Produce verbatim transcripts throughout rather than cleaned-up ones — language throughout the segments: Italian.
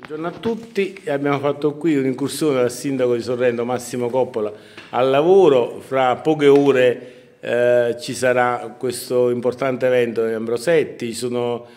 Buongiorno a tutti, abbiamo fatto qui un'incursione dal sindaco di Sorrento Massimo Coppola al lavoro. Fra poche ore eh, ci sarà questo importante evento di Ambrosetti, ci sono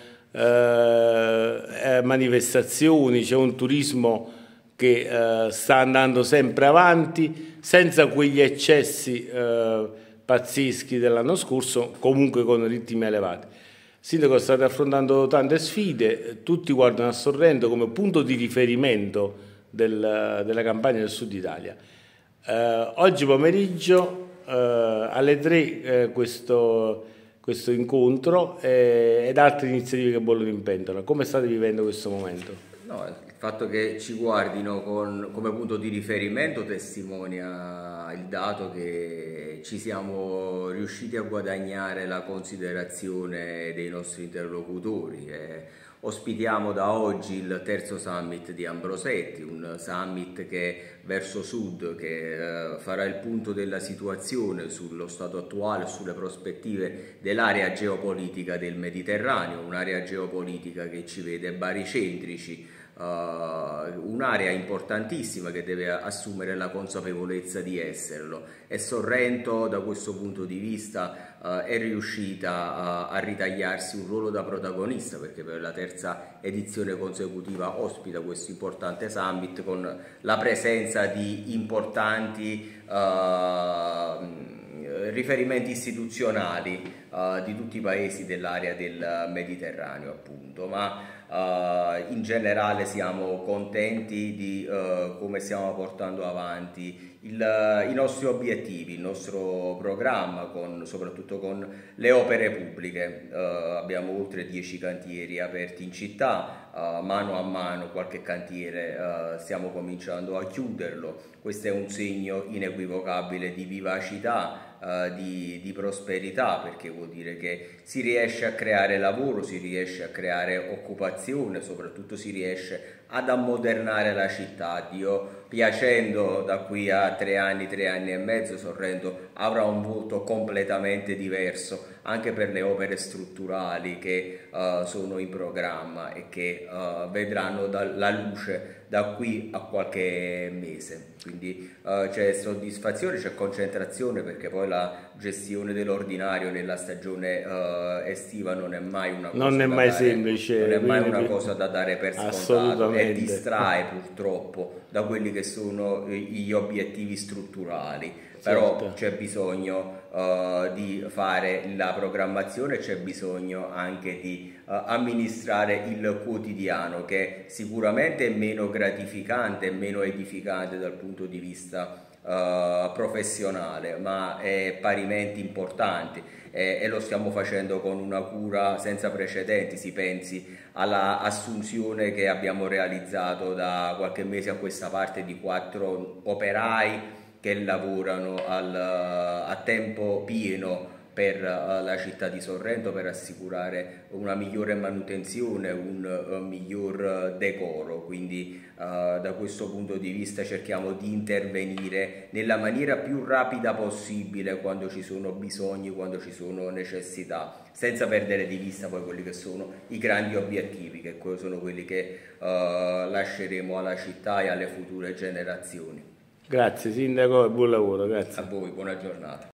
eh, manifestazioni, c'è un turismo che eh, sta andando sempre avanti senza quegli eccessi eh, pazzeschi dell'anno scorso, comunque con ritmi elevati. Il sindaco sta affrontando tante sfide, tutti guardano a Sorrento come punto di riferimento del, della campagna del Sud Italia. Eh, oggi pomeriggio eh, alle tre eh, questo, questo incontro eh, ed altre iniziative che bollono in pentola. Come state vivendo questo momento? No, il fatto che ci guardino con, come punto di riferimento testimonia il dato che ci siamo riusciti a guadagnare la considerazione dei nostri interlocutori. Eh, ospitiamo da oggi il terzo summit di Ambrosetti, un summit che verso sud, che eh, farà il punto della situazione sullo stato attuale, sulle prospettive dell'area geopolitica del Mediterraneo, un'area geopolitica che ci vede baricentrici. Uh, un'area importantissima che deve assumere la consapevolezza di esserlo, e Sorrento da questo punto di vista uh, è riuscita uh, a ritagliarsi un ruolo da protagonista, perché per la terza edizione consecutiva ospita questo importante summit con la presenza di importanti uh, riferimenti istituzionali uh, di tutti i paesi dell'area del Mediterraneo, appunto, ma Uh, in generale siamo contenti di uh, come stiamo portando avanti il, i nostri obiettivi, il nostro programma, con, soprattutto con le opere pubbliche. Uh, abbiamo oltre dieci cantieri aperti in città, uh, mano a mano qualche cantiere uh, stiamo cominciando a chiuderlo. Questo è un segno inequivocabile di vivacità, Uh, di, di prosperità, perché vuol dire che si riesce a creare lavoro, si riesce a creare occupazione, soprattutto si riesce ad ammodernare la città. Dio piacendo, da qui a tre anni, tre anni e mezzo, Sorrento avrà un volto completamente diverso anche per le opere strutturali che uh, sono in programma e che uh, vedranno la luce da qui a qualche mese. Quindi uh, c'è soddisfazione, c'è concentrazione, perché poi la gestione dell'ordinario nella stagione uh, estiva non è mai una cosa non è da mai dare, semplice, non è mai una cosa da dare per scontato, e distrae purtroppo da quelli che sono gli obiettivi strutturali. Però certo, c'è bisogno uh, di fare la programmazione, c'è bisogno anche di uh, amministrare il quotidiano, che sicuramente è meno gratificante e meno edificante dal punto di vista uh, professionale, ma è parimenti importante, e, e lo stiamo facendo con una cura senza precedenti. Si pensi alla assunzione che abbiamo realizzato da qualche mese a questa parte di quattro operai che lavorano al, a tempo pieno per uh, la città di Sorrento, per assicurare una migliore manutenzione, un uh, miglior decoro. Quindi uh, da questo punto di vista cerchiamo di intervenire nella maniera più rapida possibile quando ci sono bisogni, quando ci sono necessità, senza perdere di vista poi quelli che sono i grandi obiettivi, che sono quelli che uh, lasceremo alla città e alle future generazioni. Grazie sindaco e buon lavoro, grazie. A voi, buona giornata.